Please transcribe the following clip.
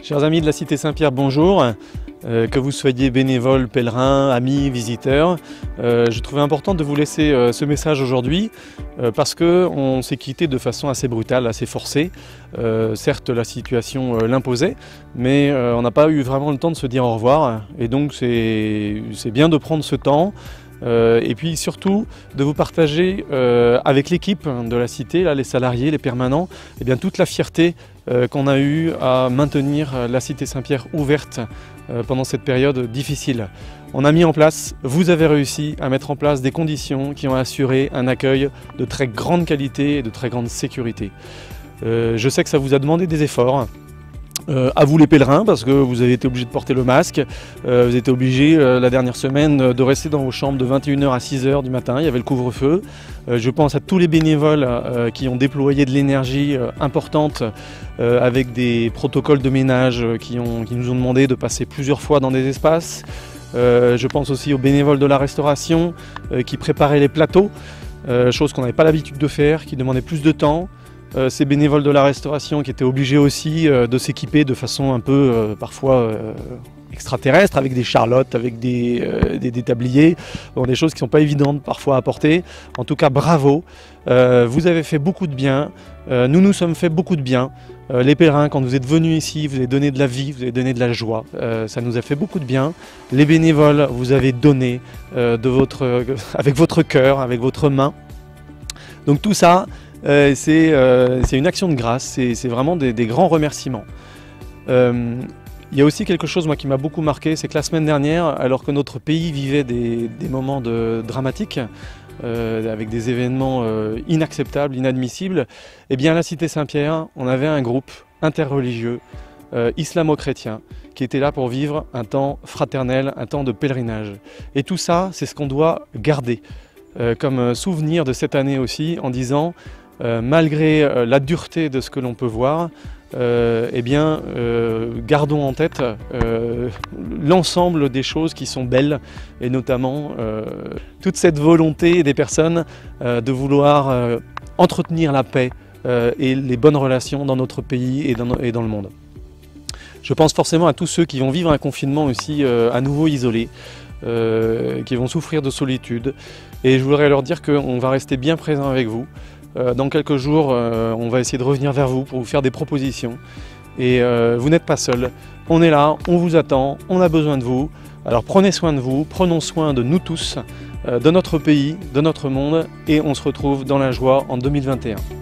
Chers amis de la Cité Saint-Pierre, bonjour. Que vous soyez bénévoles, pèlerins, amis, visiteurs, je trouvais important de vous laisser ce message aujourd'hui parce qu'on s'est quitté de façon assez brutale, assez forcée. Certes, la situation l'imposait, mais on n'a pas eu vraiment le temps de se dire au revoir. Et donc c'est bien de prendre ce temps. Et puis surtout de vous partager avec l'équipe de la Cité, là, les salariés, les permanents, eh bien, toute la fierté qu'on a eue à maintenir la Cité Saint-Pierre ouverte pendant cette période difficile. On a mis en place, vous avez réussi à mettre en place des conditions qui ont assuré un accueil de très grande qualité et de très grande sécurité. Je sais que ça vous a demandé des efforts. À vous les pèlerins, parce que vous avez été obligés de porter le masque, vous avez été obligés la dernière semaine de rester dans vos chambres de 21h à 6h du matin, il y avait le couvre-feu. Je pense à tous les bénévoles qui ont déployé de l'énergie importante avec des protocoles de ménage qui nous ont demandé de passer plusieurs fois dans des espaces. Je pense aussi aux bénévoles de la restauration qui préparaient les plateaux, chose qu'on n'avait pas l'habitude de faire, qui demandaient plus de temps. Ces bénévoles de la restauration qui étaient obligés aussi de s'équiper de façon un peu parfois extraterrestre, avec des charlottes, avec des tabliers, bon, des choses qui ne sont pas évidentes parfois à porter. En tout cas, bravo, vous avez fait beaucoup de bien, nous nous sommes fait beaucoup de bien. Les pèlerins, quand vous êtes venus ici, vous avez donné de la vie, vous avez donné de la joie, ça nous a fait beaucoup de bien. Les bénévoles, vous avez donné avec votre cœur, avec votre main. Donc tout ça, c'est une action de grâce, c'est vraiment des grands remerciements. Il y a aussi quelque chose moi, qui m'a beaucoup marqué, c'est que la semaine dernière, alors que notre pays vivait des moments dramatiques, avec des événements inacceptables, inadmissibles, eh bien à la Cité Saint-Pierre, on avait un groupe interreligieux, islamo-chrétien, qui était là pour vivre un temps fraternel, un temps de pèlerinage. Et tout ça, c'est ce qu'on doit garder comme souvenir de cette année aussi, en disant malgré la dureté de ce que l'on peut voir, eh bien, gardons en tête l'ensemble des choses qui sont belles et notamment toute cette volonté des personnes de vouloir entretenir la paix et les bonnes relations dans notre pays et dans le monde. Je pense forcément à tous ceux qui vont vivre un confinement aussi à nouveau isolé, qui vont souffrir de solitude, et je voudrais leur dire qu'on va rester bien présent avec vous. Dans quelques jours, on va essayer de revenir vers vous pour vous faire des propositions. Et vous n'êtes pas seul. On est là, on vous attend, on a besoin de vous. Alors prenez soin de vous, prenons soin de nous tous, de notre pays, de notre monde, et on se retrouve dans la joie en 2021.